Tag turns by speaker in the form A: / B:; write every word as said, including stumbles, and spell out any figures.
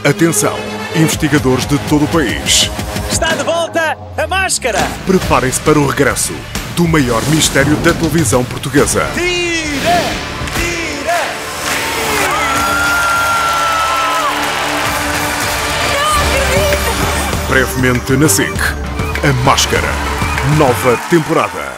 A: Atenção, investigadores de todo o país.
B: Está de volta a máscara!
A: Preparem-se para o regresso do maior mistério da televisão portuguesa.
B: Tira! Tira!
A: Brevemente na SIC, A Máscara. Nova temporada.